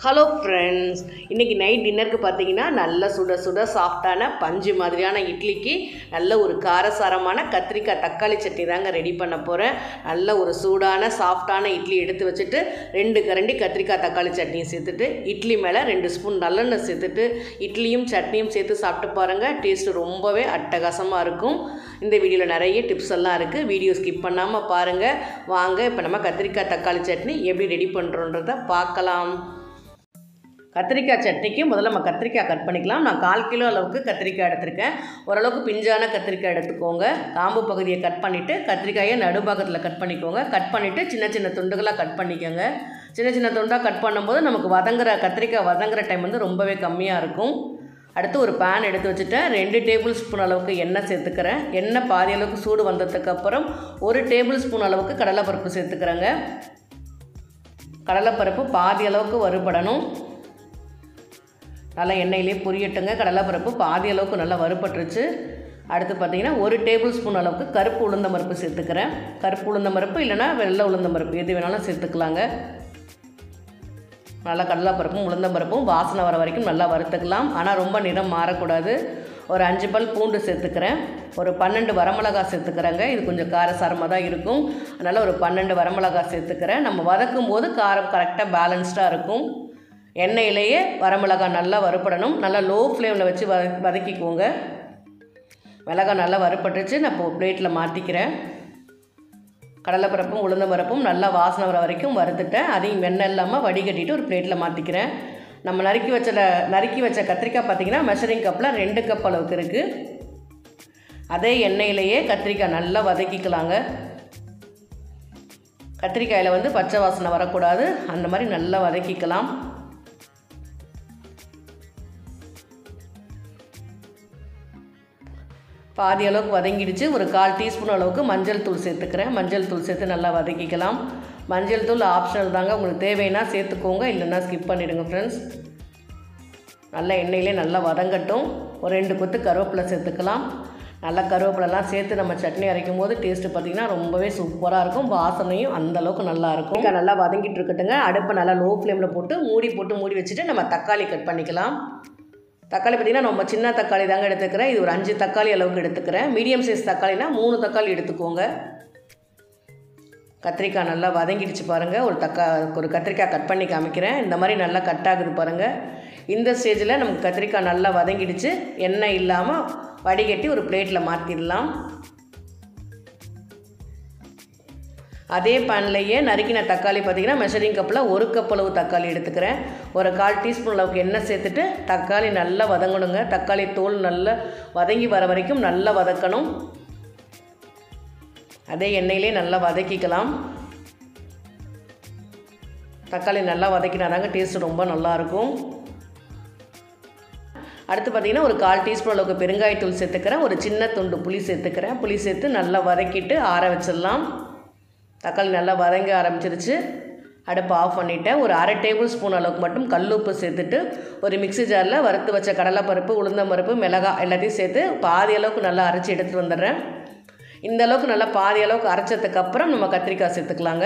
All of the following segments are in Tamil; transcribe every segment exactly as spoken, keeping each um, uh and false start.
ஹலோ ஃப்ரெண்ட்ஸ், இன்றைக்கி நைட் டின்னருக்கு பார்த்தீங்கன்னா நல்ல சுட சுட சாஃப்டான பஞ்சு மாதிரியான இட்லிக்கு நல்ல ஒரு காரசாரமான கத்திரிக்காய் தக்காளி சட்னி தாங்க ரெடி பண்ண போகிறேன். நல்ல ஒரு சூடான சாஃப்டான இட்லி எடுத்து வச்சுட்டு ரெண்டு கரண்டி கத்திரிக்காய் தக்காளி சட்னியும் சேர்த்துட்டு இட்லி மேலே ரெண்டு ஸ்பூன் நல்லெண்ணெய் சேர்த்துட்டு இட்லியும் சட்னியும் சேர்த்து சாப்பிட்டு பாருங்கள். டேஸ்ட்டு ரொம்பவே அட்டகாசமாக இருக்கும். இந்த வீடியோவில் நிறைய டிப்ஸ் எல்லாம் இருக்குது. வீடியோ ஸ்கிப் பண்ணாமல் பாருங்கள். வாங்க இப்போ நம்ம கத்திரிக்காய் தக்காளி சட்னி எப்படி ரெடி பண்ணுறோன்றதை பார்க்கலாம். கத்திரிக்காய் சட்னிக்கு முதல்ல நம்ம கத்திரிக்காய் கட் பண்ணிக்கலாம். நான் கால் கிலோ அளவுக்கு கத்திரிக்காய் எடுத்திருக்கேன். ஓரளவுக்கு பிஞ்சான கத்திரிக்காய் எடுத்துக்கோங்க. காம்பு பகுதியை கட் பண்ணிவிட்டு கத்திரிக்காயை நடுபாகத்தில் கட் பண்ணிக்கோங்க. கட் பண்ணிவிட்டு சின்ன சின்ன துண்டுகளாக கட் பண்ணிக்கோங்க. சின்ன சின்ன துண்டாக கட் பண்ணும்போது நமக்கு வதங்குற கத்திரிக்காய் வதங்குற டைம் வந்து ரொம்பவே கம்மியாக இருக்கும். அடுத்து ஒரு பேன் எடுத்து வச்சுட்டேன். ரெண்டு டேபிள் ஸ்பூன் அளவுக்கு எண்ணெய் சேர்த்துக்கிறேன். எண்ணெய் பாதி அளவுக்கு சூடு வந்ததுக்கப்புறம் ஒரு டேபிள் ஸ்பூன் அளவுக்கு கடலைப்பருப்பு சேர்த்துக்கிறேங்க. கடலைப்பருப்பு பாதி அளவுக்கு வறுபடணும். நல்லா எண்ணெயிலே பொரியட்டுங்க. கடலைப்பருப்பு பாதி அளவுக்கு நல்லா வறுபட்டுருச்சு. அடுத்து பார்த்திங்கன்னா ஒரு டேபிள் ஸ்பூன் அளவுக்கு கருப்பு உளுந்தம் பருப்பு சேர்த்துக்கிறேன். கருப்பு உளுந்தம் பருப்பு இல்லைனா வெள்ளை உளுந்தம் பருப்பு எது வேணாலும் சேர்த்துக்கலாங்க. நல்லா கடலைப்பருப்பும் உளுந்தம் பருப்பும் வாசனை வர வரைக்கும் நல்லா வறுத்துக்கலாம். ஆனால் ரொம்ப நிறம் மாறக்கூடாது. ஒரு அஞ்சு பல் பூண்டு சேர்த்துக்கிறேன். ஒரு பன்னெண்டு வரமிளகாய் சேர்த்துக்கிறேங்க. இது கொஞ்சம் காரசாரமாக தான் இருக்கும். அதனால் ஒரு பன்னெண்டு வரமிளகாய் சேர்த்துக்கிறேன். நம்ம வதக்கும் போது காரம் கரெக்டாக பேலன்ஸ்டாக இருக்கும். எண்ணெயிலேயே வரமிளகாய் நல்லா வறுபடணும். நல்லா லோ ஃப்ளேமில் வச்சு வத வதக்கிக்கோங்க. மிளகாய் நல்லா வறுபட்டுச்சு. நான் இப்போ பிளேட்டில் மாற்றிக்கிறேன். கடலைப்பருப்பும் உளுந்த பருப்பும் நல்லா வாசனை வர வரைக்கும் வறுத்துட்டேன். அதையும் வெண்ணெய் இல்லாமல் வடிகட்டிட்டு ஒரு பிளேட்டில் மாற்றிக்கிறேன். நம்ம நறுக்கி வச்ச நறுக்கி வச்ச கத்திரிக்காய் பார்த்திங்கன்னா மெஷரிங் கப்பில் ரெண்டு கப் அளவுக்கு இருக்குது. அதே எண்ணெயிலேயே கத்திரிக்காய் நல்லா வதக்கிக்கலாங்க. கத்திரிக்காயில் வந்து பச்சை வாசனை வரக்கூடாது. அந்த மாதிரி நல்லா வதக்கிக்கலாம். பாதி அளவுக்கு வதங்கிடுச்சு. ஒரு கால் டீஸ்பூன் அளவுக்கு மஞ்சள் தூள் சேர்த்துக்கிறேன். மஞ்சள் தூள் சேர்த்து நல்லா வதக்கிக்கலாம். மஞ்சள் தூள் ஆப்ஷனல் தாங்க. உங்களுக்கு தேவைன்னா சேர்த்துக்கோங்க, இல்லைன்னா ஸ்கிப் பண்ணிவிடுங்க ஃப்ரெண்ட்ஸ். நல்லா எண்ணெயிலே நல்லா வதங்கட்டும். ஒரு ரெண்டு கொத்து கருவேப்பிலை சேர்த்துக்கலாம். நல்லா கருவேப்பிலெலாம் சேர்த்து நம்ம சட்னி அரைக்கும் போது டேஸ்ட்டு பார்த்திங்கன்னா ரொம்பவே சூப்பராக இருக்கும். வாசனையும் அந்தளவுக்கு நல்லாயிருக்கும். நல்லா வதங்கிட்டு இருக்கட்டுங்க. அடுப்பை நல்லா லோ ஃப்ளேமில் போட்டு மூடி போட்டு மூடி வச்சுட்டு நம்ம தக்காளி கட் பண்ணிக்கலாம். தக்காளி பார்த்திங்கன்னா நம்ம சின்ன தக்காளி தாங்க எடுத்துக்கிறேன். இது ஒரு அஞ்சு தக்காளி அளவுக்கு எடுத்துக்கிறேன். மீடியம் சைஸ் தக்காளினா மூணு தக்காளி எடுத்துக்கோங்க. கத்திரிக்காய் நல்லா வதங்கிடுச்சு பாருங்கள். ஒரு தக்கா ஒரு கத்திரிக்காய் கட் பண்ணி காமிக்கிறேன். இந்த மாதிரி நல்லா கட் ஆகுது பாருங்கள். இந்த ஸ்டேஜில் நமக்கு கத்திரிக்காய் நல்லா வதங்கிடுச்சு. எண்ணெய் இல்லாமல் வடிகட்டி ஒரு பிளேட்டில் மாற்றிடலாம். அதே பேன்லேயே நறுக்கின தக்காளி பார்த்திங்கன்னா மெஷரிங் கப்பில் ஒரு கப் அளவு தக்காளி எடுத்துக்கிறேன். ஒரு கால் டீஸ்பூன் அளவுக்கு எண்ணெய் சேர்த்துட்டு தக்காளி நல்லா வதங்கணுங்க. தக்காளி தோல் நல்லா வதங்கி வர வரைக்கும் நல்லா வதக்கணும். அதே எண்ணெயிலே நல்லா வதக்கிக்கலாம். தக்காளி நல்லா வதக்கினா தாங்க டேஸ்ட்டு ரொம்ப நல்லாயிருக்கும். அடுத்து பார்த்திங்கன்னா ஒரு கால் டீஸ்பூன் அளவுக்கு பெருங்காயத்தூள் சேர்த்துக்கிறேன். ஒரு சின்ன துண்டு புளி சேர்த்துக்கிறேன். புளி சேர்த்து நல்லா வதக்கிட்டு ஆற வச்சிடலாம். தக்காளி நல்லா வதங்க ஆரம்பிச்சிருச்சு. அடுப்பு ஆஃப் பண்ணிவிட்டேன். ஒரு அரை டேபிள் ஸ்பூன் அளவுக்கு மட்டும் கல்லுப்பு சேர்த்துட்டு ஒரு மிக்ஸி ஜாரில் வறுத்து வச்ச கடலைப்பருப்பு உளுந்தம்பருப்பு மிளகாய் எல்லாத்தையும் சேர்த்து பாதி அளவுக்கு நல்லா அரைச்சி எடுத்துகிட்டு வந்துடுறேன். இந்த அளவுக்கு நல்லா பாதி அளவுக்கு அரைச்சதுக்கப்புறம் நம்ம கத்திரிக்காய் சேர்த்துக்கலாங்க.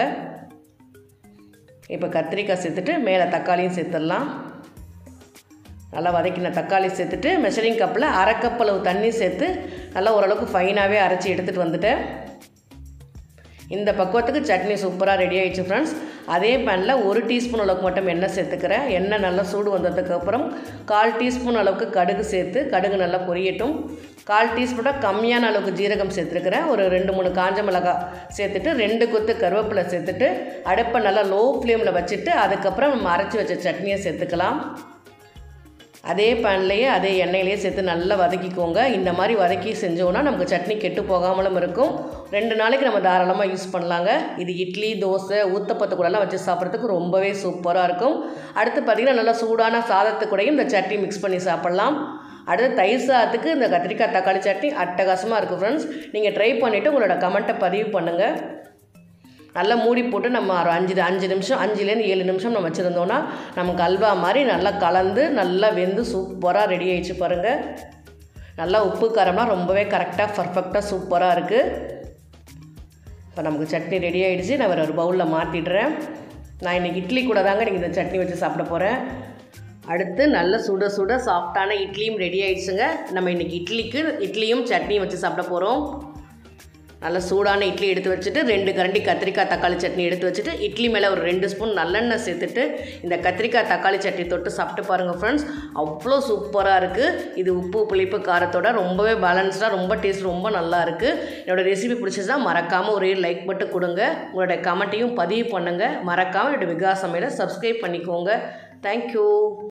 இப்போ கத்திரிக்காய் சேர்த்துட்டு மேலே தக்காளியும் சேர்த்துடலாம். நல்லா வதக்கின தக்காளி சேர்த்துட்டு மெஷரிங் கப்பில் அரை கப் அளவு தண்ணி சேர்த்து நல்லா ஓரளவுக்கு ஃபைனாகவே அரைச்சி எடுத்துகிட்டு வந்துட்டேன். இந்த பக்குவத்துக்கு சட்னி சூப்பராக ரெடி ஆகிடுச்சு ஃப்ரெண்ட்ஸ். அதே பேனில் ஒரு டீஸ்பூன் அளவுக்கு மட்டும் எண்ணெய் சேர்த்துக்கிறேன். எண்ணெய் நல்லா சூடு வந்ததுக்கப்புறம் கால் டீஸ்பூன் அளவுக்கு கடுகு சேர்த்து கடுகு நல்லா பொரியட்டும். கால் டீஸ்பூனாக கம்மியான அளவுக்கு ஜீரகம் சேர்த்துருக்கிறேன். ஒரு ரெண்டு மூணு காஞ்ச மிளகாய் சேர்த்துட்டு ரெண்டு கொத்து கருவேப்பிலை சேர்த்துட்டு அடுப்பை நல்லா லோ ஃப்ளேமில் வச்சுட்டு அதுக்கப்புறம் நம்ம அரைச்சி வச்ச சட்னியை சேர்த்துக்கலாம். அதே பேன்லேயே அதே எண்ணெயிலேயே சேர்த்து நல்லா வதக்கிக்கோங்க. இந்த மாதிரி வதக்கி செஞ்சோன்னா நமக்கு சட்னி கெட்டு போகாமலும் இருக்கும். ரெண்டு நாளைக்கு நம்ம தாராளமாக யூஸ் பண்ணலாங்க. இது இட்லி தோசை ஊத்தப்பத்து கூடலாம் வச்சு சாப்பிட்றதுக்கு ரொம்பவே சூப்பராக இருக்கும். அடுத்து பார்த்திங்கன்னா நல்லா சூடான சாதத்துக்கூடையும் இந்த சட்னி மிக்ஸ் பண்ணி சாப்பிட்லாம். அடுத்து தயிர் சாதத்துக்கு இந்த கத்திரிக்காய் தக்காளி சட்னி அட்டகாசமாக இருக்கும் ஃப்ரெண்ட்ஸ். நீங்கள் ட்ரை பண்ணிவிட்டு உங்களோட கமெண்ட்டை பதிவு பண்ணுங்கள். நல்லா மூடி போட்டு நம்ம ஒரு அஞ்சு அஞ்சு நிமிஷம் அஞ்சுலேருந்து ஏழு நிமிஷம் நம்ம வச்சுருந்தோன்னா நமக்கு அல்வா மாதிரி நல்லா கலந்து நல்லா வெந்து சூப்பராக ரெடி ஆகிடுச்சு பாருங்கள். நல்லா உப்பு காரம்லாம் ரொம்பவே கரெக்டாக பர்ஃபெக்டாக சூப்பராக இருக்குது. இப்போ நமக்கு சட்னி ரெடி ஆகிடுச்சு. நான் வேறு ஒரு பவுலில் மாற்றிடுறேன். நான் இன்றைக்கி இட்லி கூட தாங்க நீங்கள் இந்த சட்னி வச்சு சாப்பிட போகிறேன். அடுத்து நல்ல சுட சுட சாஃப்டான இட்லியும் ரெடி ஆகிடுச்சுங்க. நம்ம இன்றைக்கி இட்லிக்கு இட்லியும் சட்னியும் வச்சு சாப்பிட போகிறோம். நல்ல சூடான இட்லி எடுத்து வச்சுட்டு ரெண்டு கரண்டி கத்திரிக்காய் தக்காளி சட்னி எடுத்து வச்சுட்டு இட்லி மேலே ஒரு ரெண்டு ஸ்பூன் நல்லெண்ணெய் சேர்த்துட்டு இந்த கத்திரிக்காய் தக்காளி சட்னி தொட்டு சாப்பிட்டு பாருங்கள் ஃப்ரெண்ட்ஸ். அவ்வளோ சூப்பராக இருக்குது. இது உப்பு புளிப்பு காரத்தோட ரொம்பவே பேலன்ஸ்டாக ரொம்ப டேஸ்ட் ரொம்ப நல்லா இருக்குது. என்னோடய ரெசிபி பிடிச்சதுன்னா மறக்காமல் ஒரே லைக் மட்டும் கொடுங்க. உங்களோட கமெண்ட்டையும் பதிவு பண்ணுங்கள். மறக்காமல் என்னோடய விகாஸ் சமையலை சப்ஸ்கிரைப் பண்ணிக்கோங்க. தேங்க்யூ.